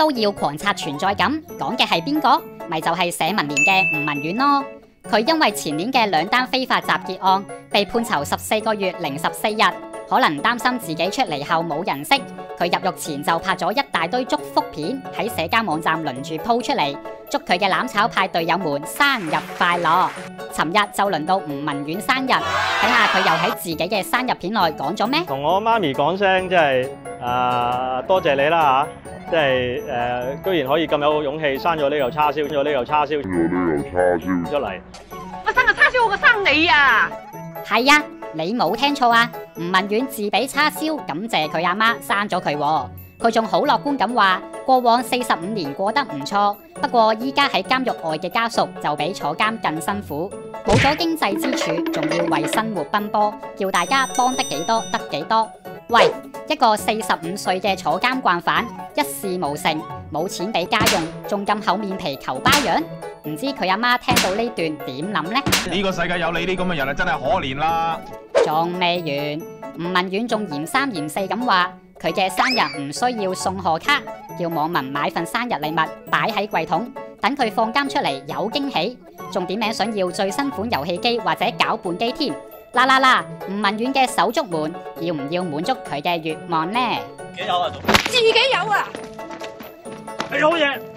都要狂刷存在感，講嘅係邊個？咪就係社民連嘅吳文遠咯。佢因為前年嘅2單非法集結案，被判囚14個月零14日。可能擔心自己出嚟後冇人識，佢入獄前就拍咗一大堆祝福片喺社交網站輪住 po 出嚟，祝佢嘅攬炒派隊友們生日快樂。尋日就輪到吳文遠生日，睇下佢又喺自己嘅生日片內講咗咩？ 同我媽咪講聲，即係多謝你啦嚇，即係居然可以咁有勇氣生咗呢嚿叉燒，出嚟。 我生個叉燒，我個生你啊！ 係啊，你冇聽錯啊！吳文遠自俾叉燒，感謝佢阿媽生咗佢喎。佢仲好樂觀咁話，過往45年過得唔錯，不過依家喺監獄外嘅家屬就比坐監更辛苦，冇咗經濟支柱，仲要為生活奔波，叫大家幫得幾多得幾多。喂，一個45歲嘅坐監慣犯，一事無成，冇錢俾家用，仲咁厚面皮求巴養，唔知佢阿媽聽到呢段點諗呢？ 呢個世界有你呢咁嘅人啊，真係可憐啦！ 仲未完，吳文遠仲嫌三嫌四咁話，佢嘅生日唔需要送賀卡，叫網民買份生日禮物擺喺櫃桶，等佢放監出嚟有驚喜，仲點名想要最新款遊戲機或者攪拌機添。嗱，吳文遠嘅手足們要唔要滿足佢嘅願望呢？ 幾有啊？ 自己有啊！ 你好嘢！